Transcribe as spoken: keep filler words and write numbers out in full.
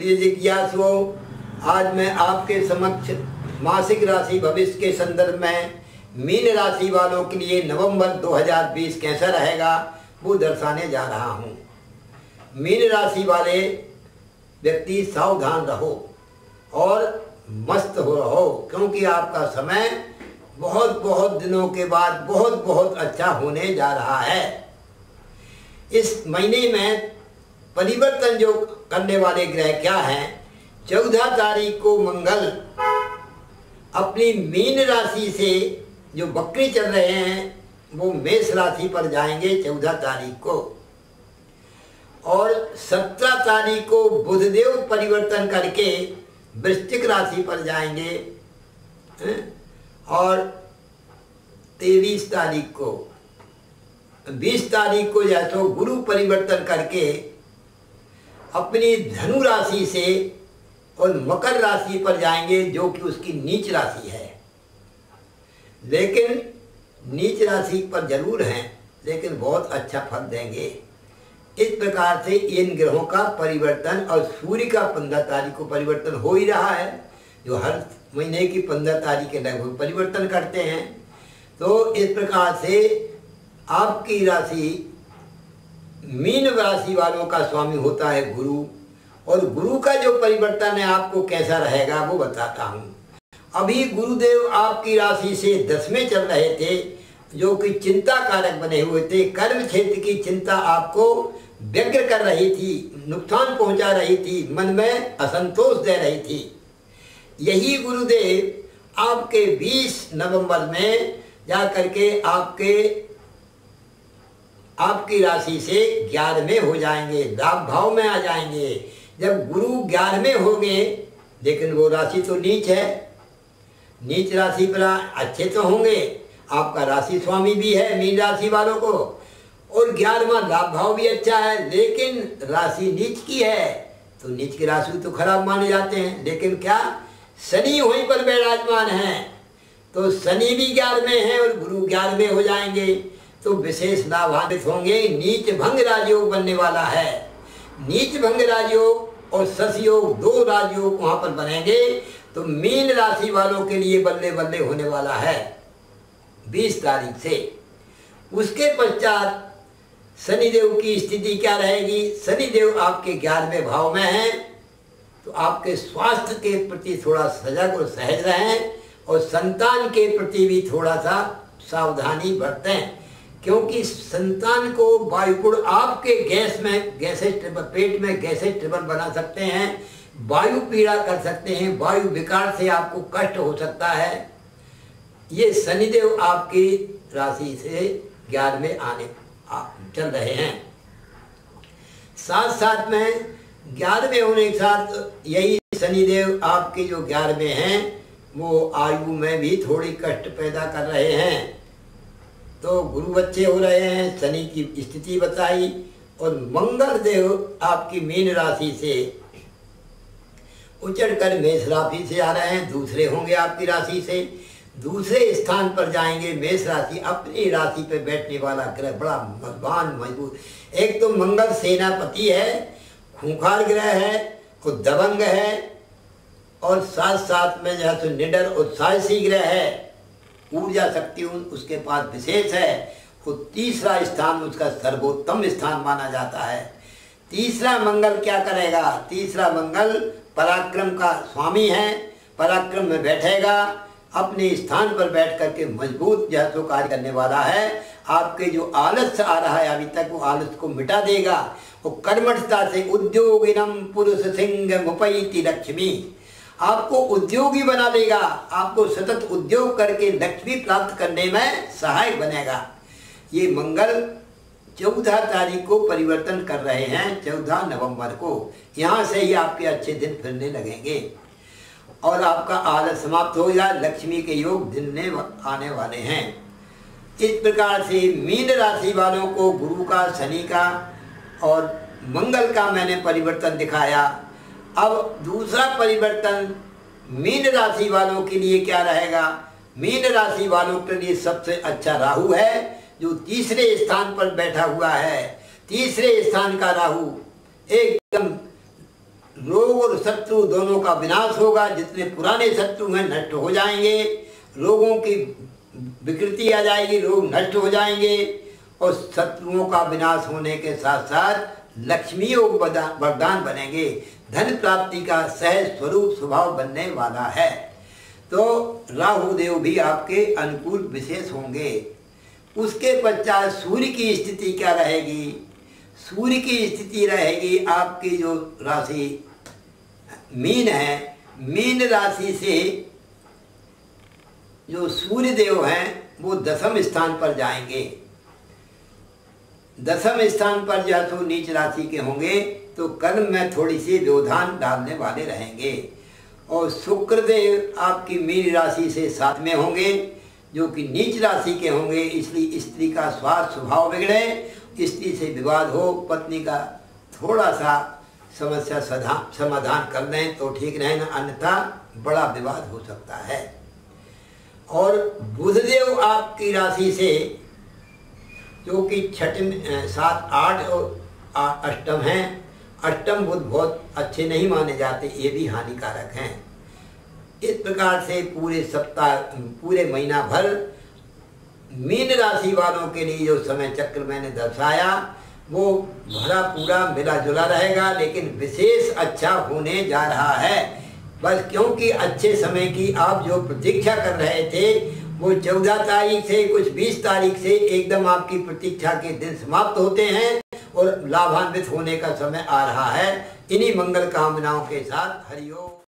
प्रिय जिज्ञासुओं, आज मैं आपके समक्ष मासिक राशि भविष्य के संदर्भ में मीन राशि वालों के लिए नवंबर दो हज़ार बीस कैसा रहेगा वो दर्शाने जा रहा हूँ। मीन राशि वाले व्यक्ति सावधान रहो और मस्त हो रहो, क्योंकि आपका समय बहुत बहुत दिनों के बाद बहुत बहुत अच्छा होने जा रहा है। इस महीने में परिवर्तन जो करने वाले ग्रह क्या हैं? चौदह तारीख को मंगल अपनी मीन राशि से जो वक्री चल रहे हैं वो मेष राशि पर जाएंगे चौदह तारीख को, और सत्रह तारीख को बुधदेव परिवर्तन करके वृश्चिक राशि पर जाएंगे, और तेईस तारीख को बीस तारीख को या तो गुरु परिवर्तन करके अपनी धनु राशि से और मकर राशि पर जाएंगे जो कि उसकी नीच राशि है। लेकिन नीच राशि पर जरूर हैं, लेकिन बहुत अच्छा फल देंगे। इस प्रकार से इन ग्रहों का परिवर्तन, और सूर्य का पंद्रह तारीख को परिवर्तन हो ही रहा है, जो हर महीने की पंद्रह तारीख के लगभग परिवर्तन करते हैं। तो इस प्रकार से आपकी राशि मीन राशि वालों का स्वामी होता है गुरु, और गुरु का जो परिवर्तन है आपको कैसा रहेगा वो बताता हूँ। अभी गुरुदेव आपकी राशि से दस में चल रहे थे, जो कि चिंता कारक बने हुए थे। कर्म क्षेत्र की चिंता आपको व्यग्र कर रही थी, नुकसान पहुंचा रही थी, मन में असंतोष दे रही थी। यही गुरुदेव आपके बीस नवंबर में जा करके आपके आपकी राशि से ग्यारहवें हो जाएंगे, लाभ भाव में आ जाएंगे। जब गुरु ग्यारहवें होंगे, लेकिन वो राशि तो नीच है, नीच राशि पर अच्छे तो होंगे, आपका राशि स्वामी भी है मीन राशि वालों को, और ग्यारहवां लाभ भाव भी अच्छा है, लेकिन राशि नीच की है, तो नीच की राशि तो खराब माने जाते हैं। लेकिन क्या शनि वहीं पर विराजमान है, तो शनि भी ग्यारहवें हैं और गुरु ग्यारहवें हो जाएंगे, तो विशेष लाभान्वित होंगे। नीच भंग राजयोग बनने वाला है। नीच भंग राजयोग और शश योग, दो राजयोग वहां पर बनेंगे, तो मीन राशि वालों के लिए बल्ले बल्ले होने वाला है बीस तारीख से। उसके पश्चात शनिदेव की स्थिति क्या रहेगी? शनिदेव आपके ग्यारहवें भाव में हैं, तो आपके स्वास्थ्य के प्रति थोड़ा सजग और सहज रहें, और संतान के प्रति भी थोड़ा सा सावधानी बरतें, क्योंकि संतान को वायुगुण आपके गैस में गैसेज ट्रबल, पेट में गैसेज ट्रबल बना सकते हैं, वायु पीड़ा कर सकते हैं, वायु विकार से आपको कष्ट हो सकता है। ये शनिदेव आपकी राशि से ग्यारहवें आने आ, चल रहे हैं। साथ साथ में ग्यारहवें होने के साथ यही शनिदेव आपके जो ग्यारहवें हैं वो आयु में भी थोड़ी कष्ट पैदा कर रहे हैं। तो गुरु बच्चे हो रहे हैं, शनि की स्थिति बताई, और मंगल देव आपकी मीन राशि से उचड़कर मेष राशि से आ रहे हैं, दूसरे होंगे आपकी राशि से, दूसरे स्थान पर जाएंगे मेष राशि। अपनी राशि पे बैठने वाला ग्रह बड़ा मजबूत मजबूत, एक तो मंगल सेनापति है, खूंखार ग्रह है, खुद दबंग है, और साथ साथ में जो है तो निडर उत्साहसी ग्रह है, ऊर्जा शक्ति उसके पास विशेष है। वो तीसरा स्थान उसका सर्वोत्तम स्थान माना जाता है। तीसरा मंगल क्या करेगा? तीसरा मंगल पराक्रम का स्वामी है, पराक्रम में बैठेगा, अपने स्थान पर बैठ करके मजबूत जो है तो कार्य करने वाला है। आपके जो आलस्य आ रहा है अभी तक, वो आलस्य को मिटा देगा। वो कर्मठता से उद्योगिनम पुरुष सिंह मुपैति लक्ष्मी, आपको उद्योगी बना देगा, आपको सतत उद्योग करके लक्ष्मी प्राप्त करने में सहायक बनेगा। ये मंगल चौदह तारीख को परिवर्तन कर रहे हैं, चौदह नवंबर को। यहाँ से ही आपके अच्छे दिन फिरने लगेंगे और आपका आलस समाप्त हो जाए, लक्ष्मी के योग दिन में आने वाले हैं। इस प्रकार से मीन राशि वालों को गुरु का, शनि का और मंगल का मैंने परिवर्तन दिखाया। अब दूसरा परिवर्तन मीन राशि वालों के लिए क्या रहेगा? मीन राशि वालों के लिए सबसे अच्छा राहु है, जो तीसरे स्थान पर बैठा हुआ है। तीसरे स्थान का राहु एकदम रोग और शत्रु दोनों का विनाश होगा। जितने पुराने शत्रु हैं नष्ट हो जाएंगे, रोगों की विकृति आ जाएगी, रोग नष्ट हो जाएंगे और शत्रुओं का विनाश होने के साथ साथ लक्ष्मी योग वरदान बनेंगे। धन प्राप्ति का सहज स्वरूप स्वभाव बनने वाला है। तो राहु देव भी आपके अनुकूल विशेष होंगे। उसके पश्चात सूर्य की स्थिति क्या रहेगी? सूर्य की स्थिति रहेगी आपकी जो राशि मीन है, मीन राशि से जो सूर्य देव हैं वो दसम स्थान पर जाएंगे। दसम स्थान पर जो तो नीच राशि के होंगे तो कर्म में थोड़ी सी व्यवधान डालने वाले रहेंगे। और शुक्र देव आपकी मीन राशि से साथ में होंगे जो कि नीच राशि के होंगे, इसलिए स्त्री का स्वास्थ्य स्वभाव बिगड़े, स्त्री से विवाद हो, पत्नी का थोड़ा सा समस्या समाधान कर दें तो ठीक रहे, न अन्यथा बड़ा विवाद हो सकता है। और बुधदेव आपकी राशि से जो कि छठे सात आठ और अष्टम हैं, अष्टम बुध बहुत अच्छे नहीं माने जाते, ये भी हानिकारक हैं। इस प्रकार से पूरे सप्ताह पूरे महीना भर मीन राशि वालों के लिए जो समय चक्र मैंने दर्शाया वो भरा पूरा मिला जुला रहेगा, लेकिन विशेष अच्छा होने जा रहा है। बस क्योंकि अच्छे समय की आप जो प्रतीक्षा कर रहे थे वो चौदह तारीख से कुछ बीस तारीख से एकदम आपकी प्रतीक्षा के दिन समाप्त होते हैं और लाभान्वित होने का समय आ रहा है। इन्हीं मंगल कामनाओं के साथ हरिओम।